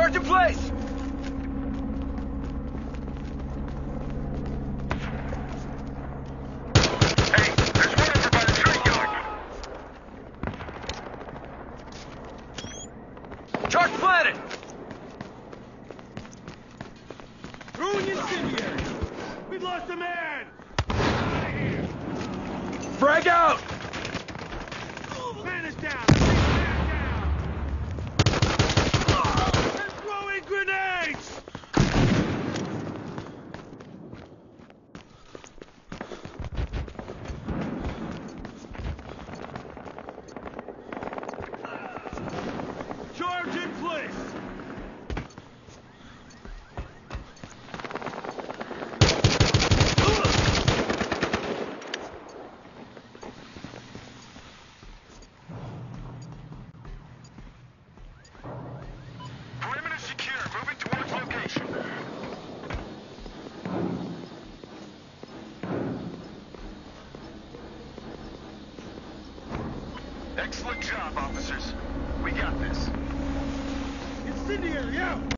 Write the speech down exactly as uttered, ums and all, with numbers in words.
Charge in place! Hey, there's one over by the train yard. Charge planted! Throwing incendiary! We've lost a man! Out of here! Frag out! Man is down! Man down! They're throwing grenades! Charge in place! Perimeter secure. Moving towards location. Excellent job, officers. We got this. Incendiary out!